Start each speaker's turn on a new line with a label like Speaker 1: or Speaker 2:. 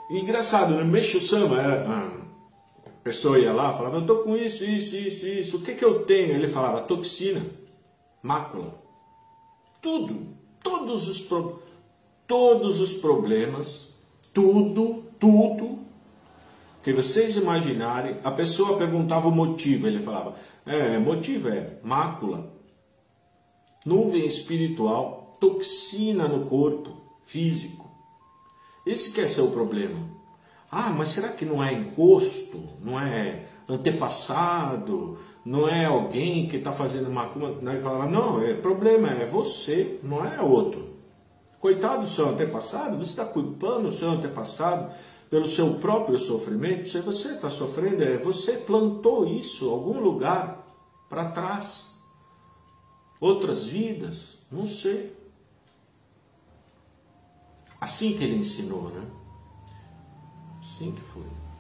Speaker 1: E engraçado, no Meixo Sama, a pessoa ia lá, falava, eu tô com isso, o que eu tenho? Ele falava, toxina, mácula, tudo, todos os problemas, tudo que vocês imaginarem. A pessoa perguntava o motivo, ele falava, motivo é mácula, nuvem espiritual, toxina no corpo físico. Esse que é seu problema. Ah, mas será que não é encosto? Não é antepassado? Não é alguém que está fazendo macumba? Ele falava, não, problema é você, não é outro. Coitado do seu antepassado, você está culpando o seu antepassado pelo seu próprio sofrimento. Se você está sofrendo, você plantou isso em algum lugar para trás. Outras vidas, não sei. Assim que ele ensinou, né? Assim que foi.